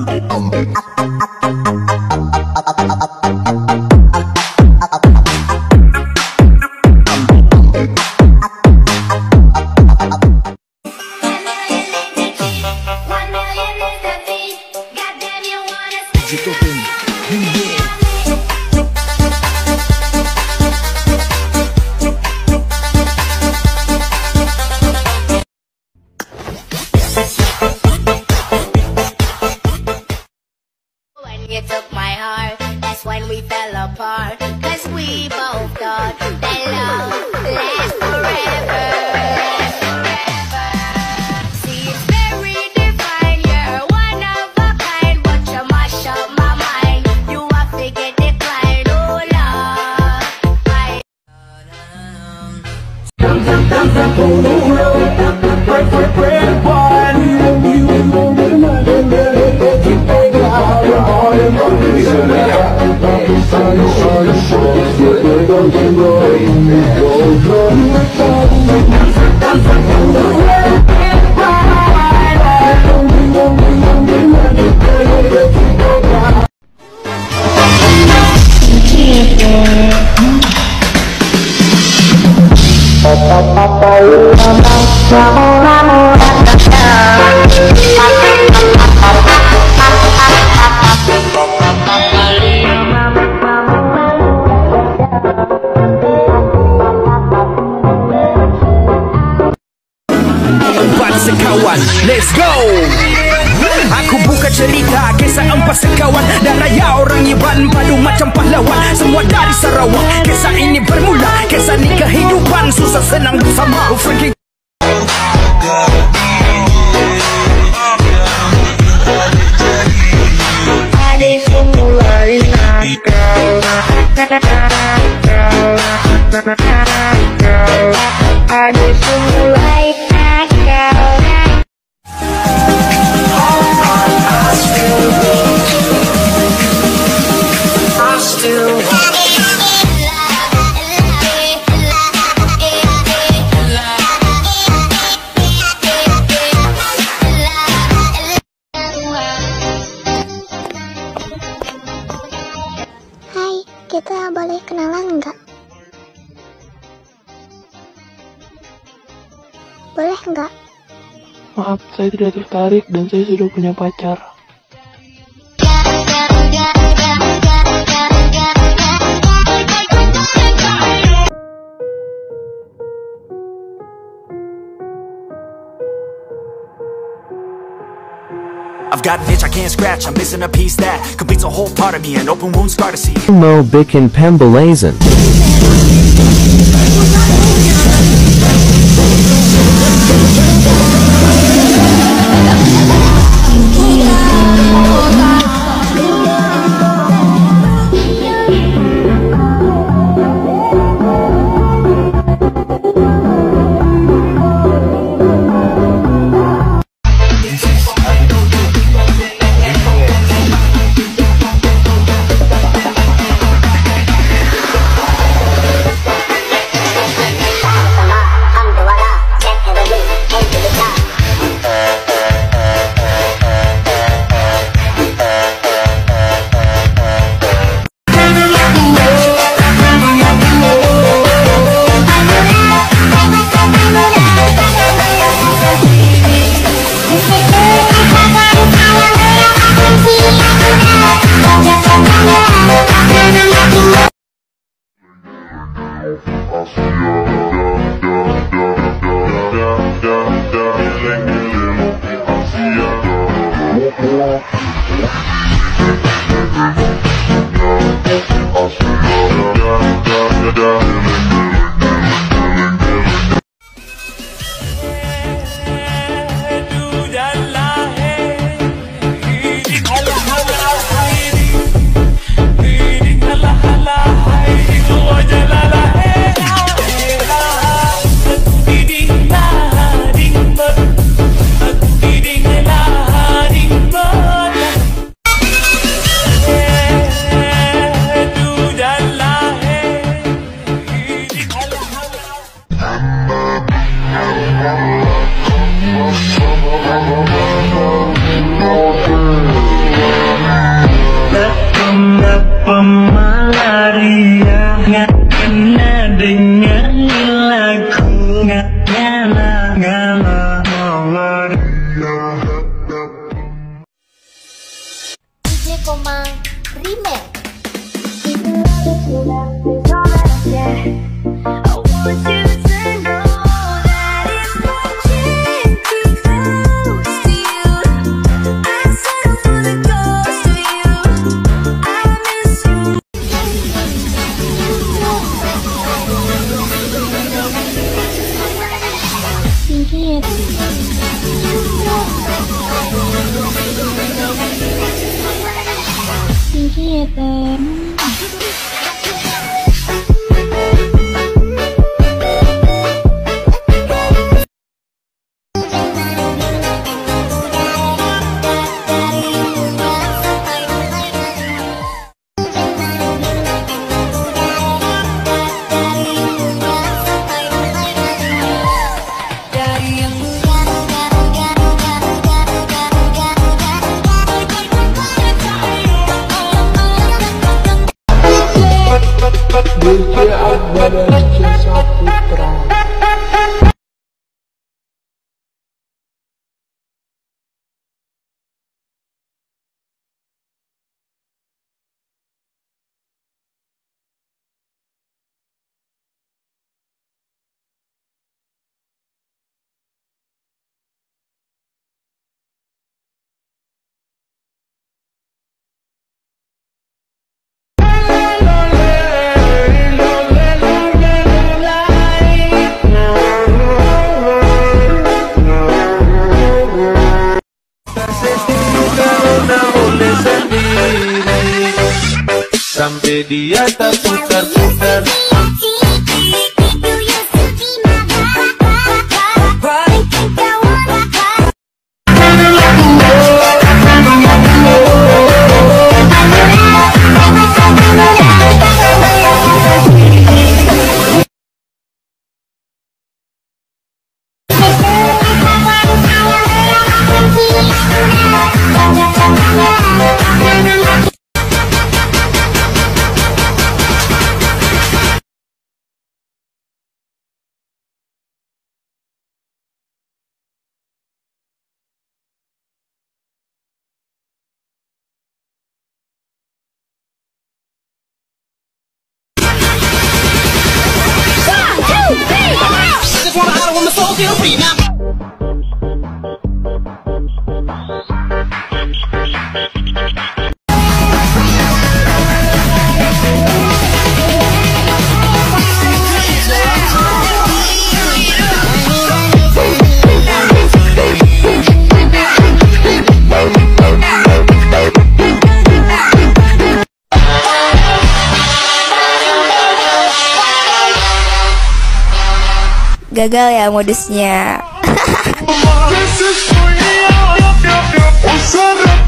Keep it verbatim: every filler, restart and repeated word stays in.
You took my heart, that's when we fell apart. Cause we both thought that love lasts forever. See, it's very divine, you're one of a kind, but you mash up my mind. You have to get declined, oh Lord. I sekawan, let's go. Aku buka cerita kisah empat sekawan dan raya orang Iban padu macam pahlawan. Semua dari Sarawak. Kisah ini bermula, kisah ni kehidupan susah senang bersama. Frankie mulai nakal, ada mulai nakal. Kita boleh kenalan nggak? Boleh nggak? Maaf, saya tidak tertarik dan saya sudah punya pacar. I've got an itch I can't scratch, I'm missing a piece that completes a whole part of me, an open wound scar to see. Mo Bikin Pembalazen. Komang Remake. Sakura. Sampai dia tak putar-putar. Gagal ya modusnya.